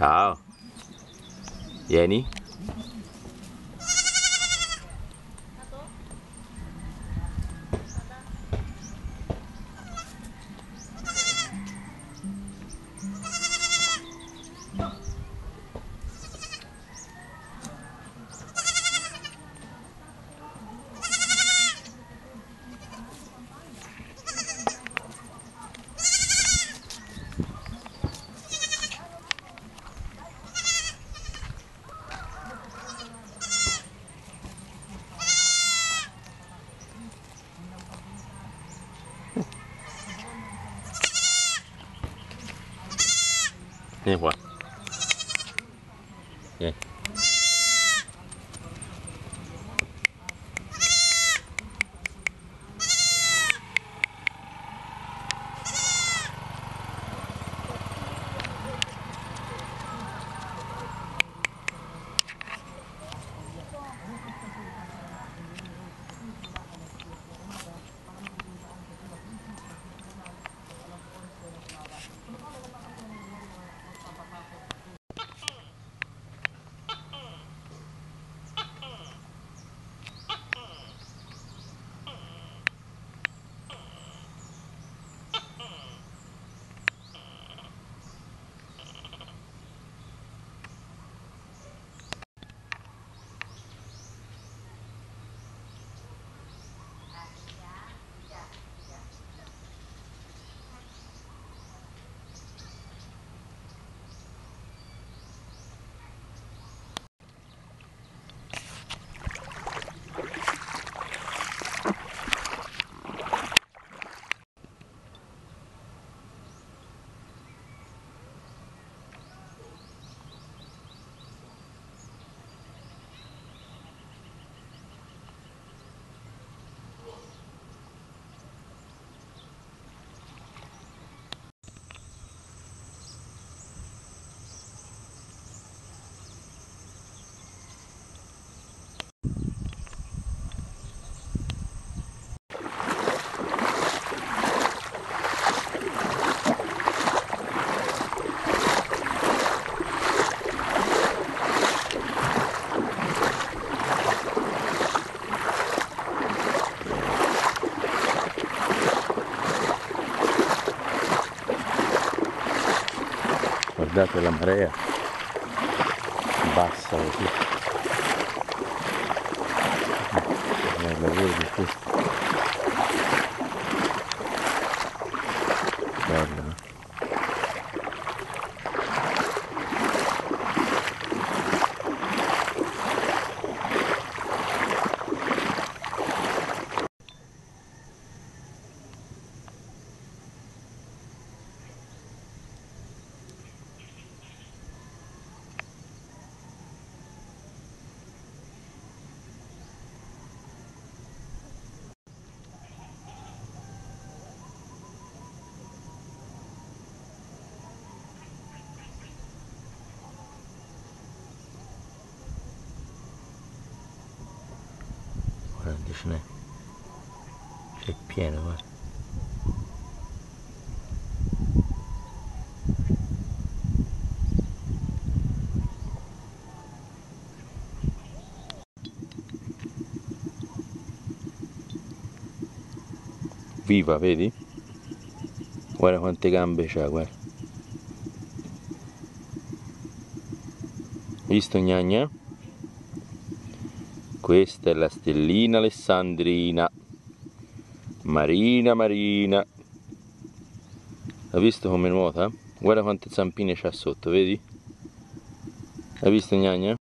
Ciao. Vieni. Vieni qua. Vieni. Guardate la marea bassa così. Guarda, vedi questo. Bello, no? Guarda, ce n'è. C'è pieno, guarda. Viva, vedi? Guarda quante gambe c'ha, guarda. Visto, gnagna? Questa è la stellina alessandrina. Marina, Marina. Hai visto come nuota? Guarda quante zampine c'ha sotto, vedi? Hai visto, gnagna?